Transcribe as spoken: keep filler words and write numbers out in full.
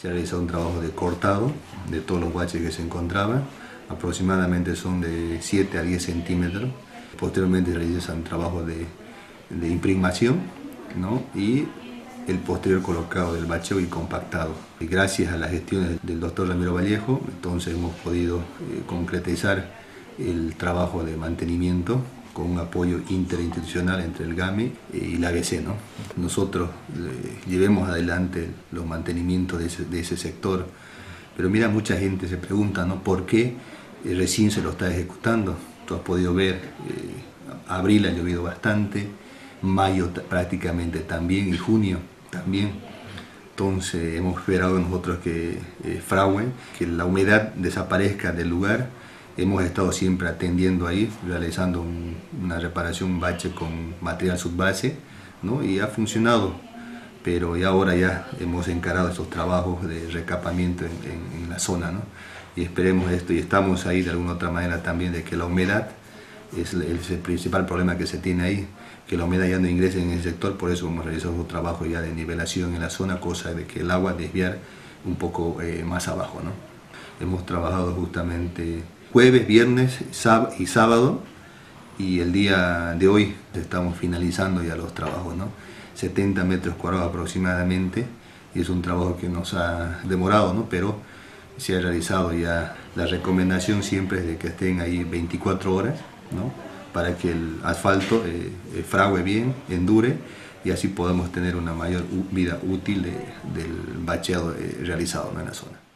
Se ha realizado un trabajo de cortado de todos los baches que se encontraban, aproximadamente son de siete a diez centímetros. Posteriormente se realiza un trabajo de, de impregnación, ¿no? Y el posterior colocado del bacheo y compactado. Y gracias a las gestiones del doctor Ramiro Vallejo, entonces hemos podido eh, concretizar el trabajo de mantenimiento con un apoyo interinstitucional entre el GAMI y la A B C, ¿no? Nosotros eh, llevemos adelante los mantenimientos de ese, de ese sector, pero mira, mucha gente se pregunta, ¿no?, ¿por qué eh, recién se lo está ejecutando? Tú has podido ver, eh, abril ha llovido bastante, mayo prácticamente también y junio también. Entonces hemos esperado nosotros que eh, fragüe, que la humedad desaparezca del lugar. Hemos estado siempre atendiendo ahí, realizando un, una reparación, un bache con material subbase, ¿no? Y ha funcionado, pero ya ahora ya hemos encarado esos trabajos de recapamiento en, en, en la zona, ¿no? Y esperemos esto, y estamos ahí de alguna otra manera también, de que la humedad es el, es el principal problema que se tiene ahí, que la humedad ya no ingrese en el sector. Por eso hemos realizado un trabajo ya de nivelación en la zona, cosa de que el agua desviar un poco eh, más abajo, ¿no? Hemos trabajado justamente jueves, viernes y sábado, y el día de hoy estamos finalizando ya los trabajos, ¿no? setenta metros cuadrados aproximadamente, y es un trabajo que nos ha demorado, ¿no? Pero se ha realizado ya. La recomendación siempre es de que estén ahí veinticuatro horas, ¿no?, para que el asfalto eh, eh, frague bien, endure, y así podamos tener una mayor vida útil de, del bacheado eh, realizado, ¿no?, en la zona.